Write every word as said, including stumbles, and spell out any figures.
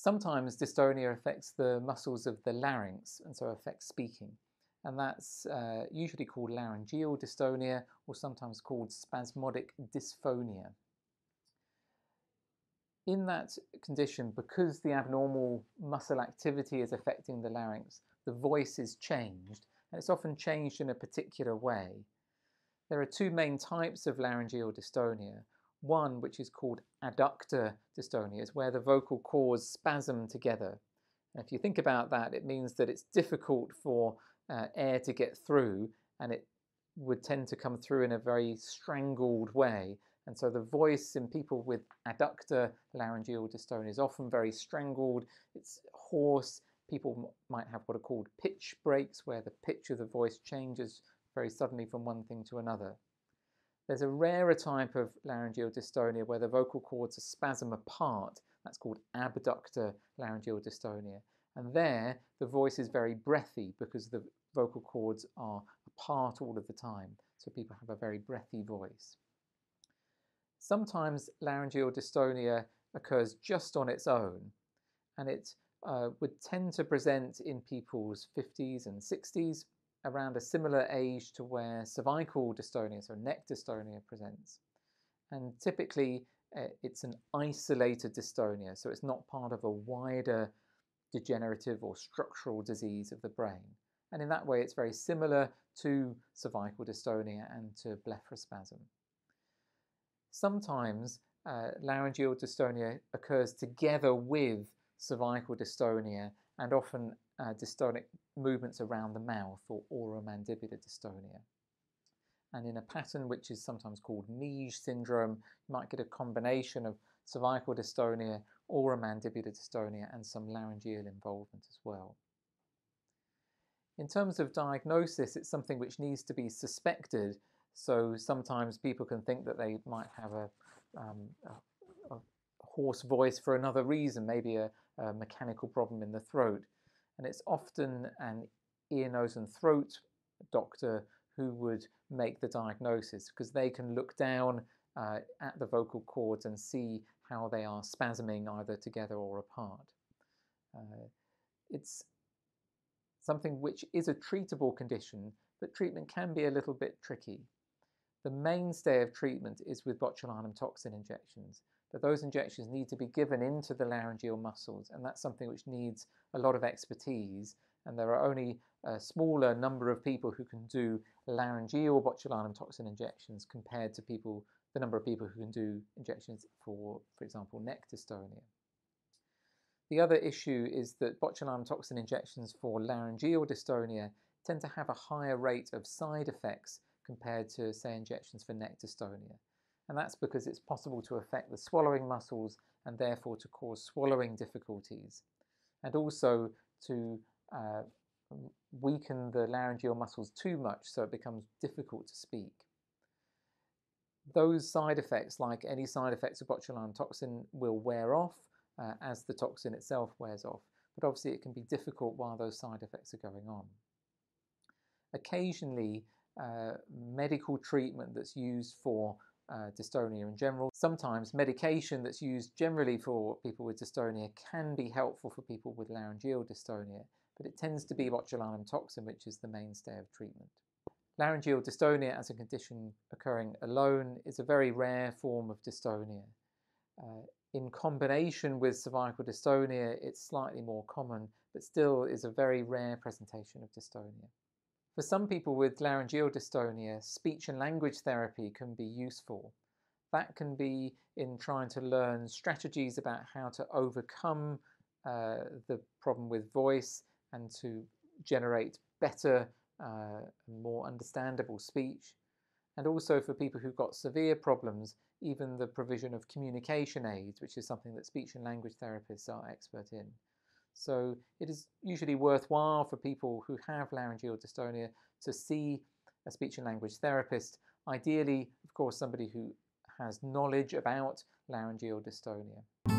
Sometimes dystonia affects the muscles of the larynx and so affects speaking. And that's uh, usually called laryngeal dystonia, or sometimes called spasmodic dysphonia. In that condition, because the abnormal muscle activity is affecting the larynx, the voice is changed, and it's often changed in a particular way. There are two main types of laryngeal dystonia. One, which is called adductor dystonia, is where the vocal cords spasm together. And if you think about that, it means that it's difficult for uh, air to get through, and it would tend to come through in a very strangled way. And so the voice in people with adductor laryngeal dystonia is often very strangled, it's hoarse. People might have what are called pitch breaks, where the pitch of the voice changes very suddenly from one thing to another. There's a rarer type of laryngeal dystonia where the vocal cords are spasm apart. That's called abductor laryngeal dystonia. And there, the voice is very breathy because the vocal cords are apart all of the time. So people have a very breathy voice. Sometimes laryngeal dystonia occurs just on its own, and it uh, would tend to present in people's fifties and sixties, around a similar age to where cervical dystonia, so neck dystonia, presents. And typically uh, it's an isolated dystonia, so it's not part of a wider degenerative or structural disease of the brain. And in that way it's very similar to cervical dystonia and to blepharospasm. Sometimes uh, laryngeal dystonia occurs together with cervical dystonia, and often uh, dystonic movements around the mouth, or oromandibular dystonia. And in a pattern which is sometimes called Meige syndrome, you might get a combination of cervical dystonia, oromandibular dystonia, and some laryngeal involvement as well. In terms of diagnosis, it's something which needs to be suspected. So sometimes people can think that they might have a, um, a, a hoarse voice for another reason, maybe a, a mechanical problem in the throat. And it's often an ear, nose and throat doctor who would make the diagnosis, because they can look down uh, at the vocal cords and see how they are spasming either together or apart. Uh, it's something which is a treatable condition, but treatment can be a little bit tricky. The mainstay of treatment is with botulinum toxin injections, but those injections need to be given into the laryngeal muscles, and that's something which needs a lot of expertise, and there are only a smaller number of people who can do laryngeal botulinum toxin injections compared to people, the number of people who can do injections for, for example, neck dystonia. The other issue is that botulinum toxin injections for laryngeal dystonia tend to have a higher rate of side effects compared to, say, injections for neck dystonia. And that's because it's possible to affect the swallowing muscles and therefore to cause swallowing difficulties, and also to uh, weaken the laryngeal muscles too much so it becomes difficult to speak. Those side effects, like any side effects of botulinum toxin, will wear off uh, as the toxin itself wears off, but obviously it can be difficult while those side effects are going on. Occasionally, uh, medical treatment that's used for uh, dystonia in general, sometimes medication that's used generally for people with dystonia can be helpful for people with laryngeal dystonia, but it tends to be botulinum toxin which is the mainstay of treatment. Laryngeal dystonia as a condition occurring alone is a very rare form of dystonia. Uh, in combination with cervical dystonia, it's slightly more common, but still is a very rare presentation of dystonia. For some people with laryngeal dystonia, speech and language therapy can be useful. That can be in trying to learn strategies about how to overcome uh, the problem with voice and to generate better, uh, more understandable speech. And also for people who've got severe problems, even the provision of communication aids, which is something that speech and language therapists are expert in. So it is usually worthwhile for people who have laryngeal dystonia to see a speech and language therapist, ideally, of course, somebody who has knowledge about laryngeal dystonia.